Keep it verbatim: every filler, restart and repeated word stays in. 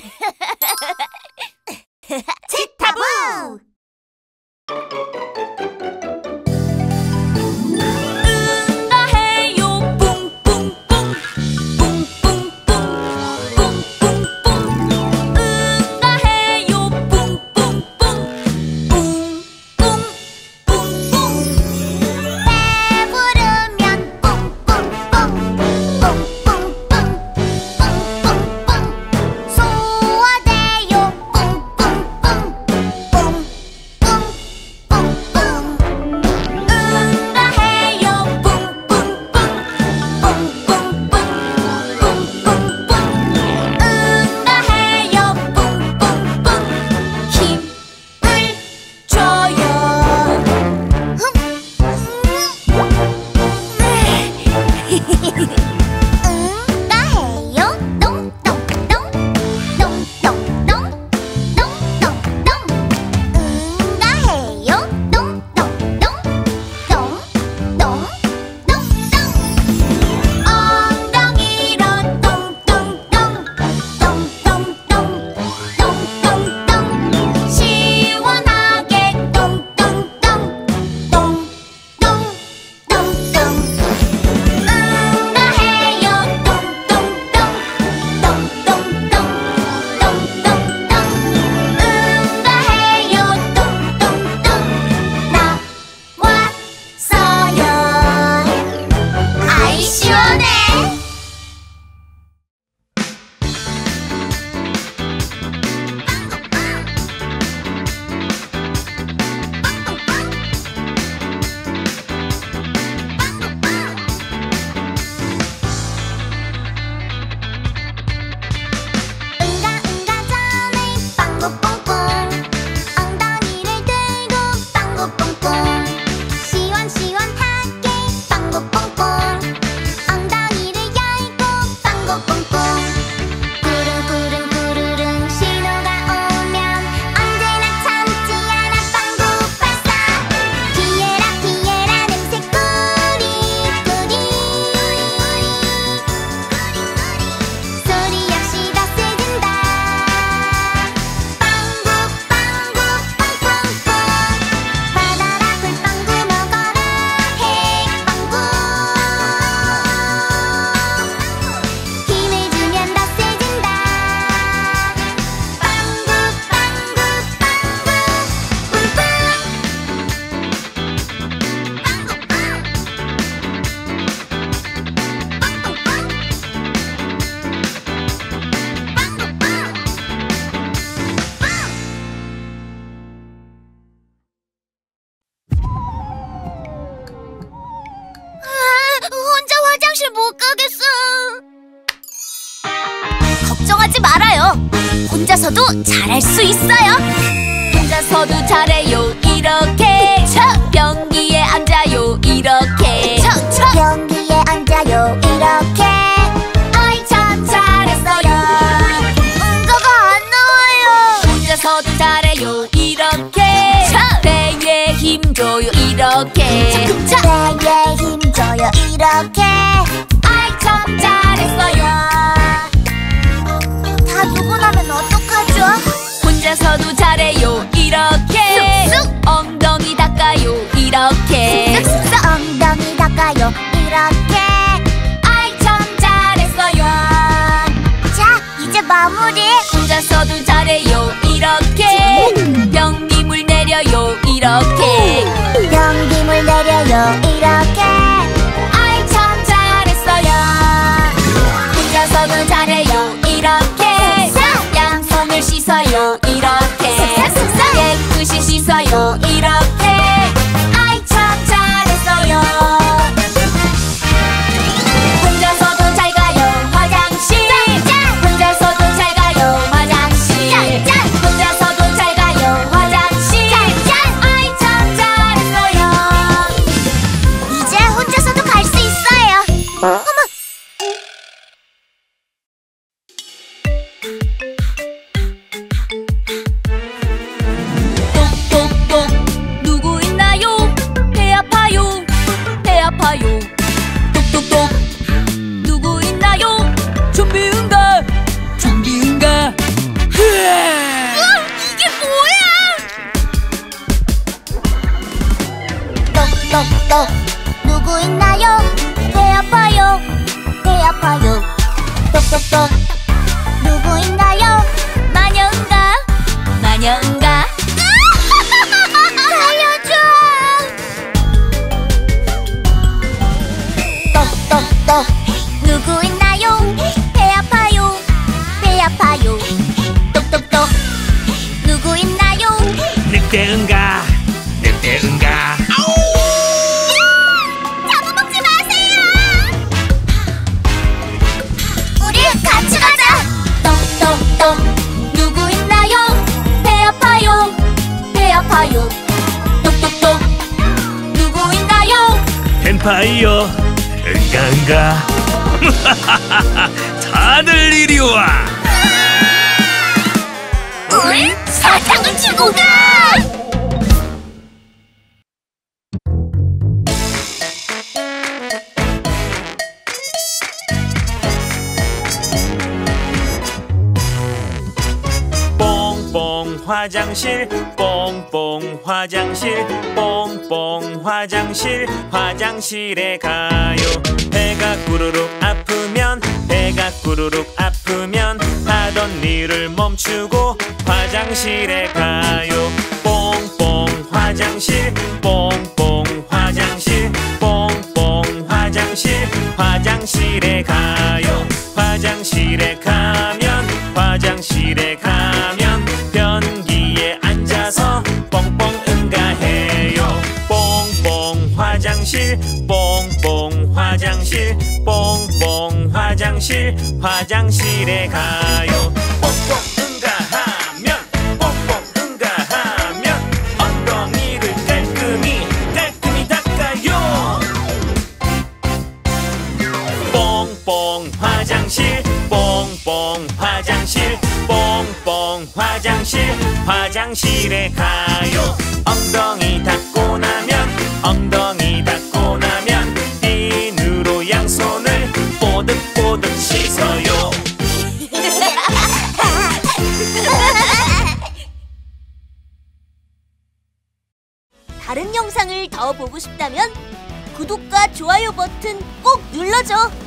치타부! 응가해요 뿡뿡뿡 뿡뿡뿡 뿡뿡뿡 응가해요 뿡뿡뿡 뿡뿡뿡뿡 배부르면 뿡뿡뿡 뿡뿡뿡 뿡뿡뿡 소화돼요 뿡뿡뿡 혼자 화장실 못 가겠어. 걱정하지 말아요. 혼자서도 잘할 수 있어요. 혼자서도 잘해요 이렇게 척 변기에 앉아요 이렇게 척, 척. 변기에 앉아요 이렇게. 아이 참 잘했어요. 응가가 안 나와요. 혼자서도 잘해요 이렇게 척 배에 힘줘요 이렇게 척, 척. 배에 힘줘요 이렇게. 아이 참 잘했어요. 다 누구 나면 어떡하죠? 혼자서도 잘해요 이렇게 쑥쑥. 엉덩이 닦아요 이렇게 쓱쓱 엉덩이 닦아요 이렇게. 아이 참 잘했어요. 자, 이제 마무리. 혼자서도 잘해요 이렇게 변기물 내려요 이렇게 변기물 내려요 이렇게. 아이 참 잘했어요. 혼자서도 잘해요 이렇게 양손을 씻어요 이렇게 깨끗이 씻어요 이렇게 아이 참 잘했어요. 혼자서도 잘 가요 화장실 혼자서도 잘 가요 화장실 혼자서도 잘 가요 화장실 아이 참 잘했어요. 이제 혼자서도 갈 수 있어요. 어머, 늑대 응가, 늑대 응가. 잡아먹지 마세요. 우리 같이 가자. 똑똑똑 누구 있나요? 배 아파요, 배 아파요. 똑똑똑 누구 있나요? 뱀파이어 응가 응가. 다들 이리 와. 우리 사탕을 주고 가. 뽕뽕 화장실, 뽕뽕 화장실, 뽕뽕 화장실, 화장실에 가요. 배가 꾸르륵 아프면, 배가 꾸르륵 아프면 하던 일을 멈추고 화장실에 가요. 뽕뽕 화장실, 뽕뽕 화장실, 뽕뽕 화장실, 화장실에 가요. 화장실에 가면, 화장실에 가면 변기에 앉아서 뽕뽕 응가해요. 뽕뽕 화장실, 뽕뽕 화장실, 뽕뽕 화장실, 화장실에 가요. 뽕뽕 응가하면, 뽕뽕 응가하면 엉덩이를 깔끔히 깔끔히 닦아요. 뽕뽕 화장실, 뽕뽕 화장실, 뽕뽕 화장실, 화장실에 가요. 엉덩이 닦고 나면, 엉덩이 닦고 나면 비누로 양손을 뽀득뽀득 씻어요. 다른 영상을 더 보고 싶다면 구독과 좋아요 버튼 꼭 눌러줘.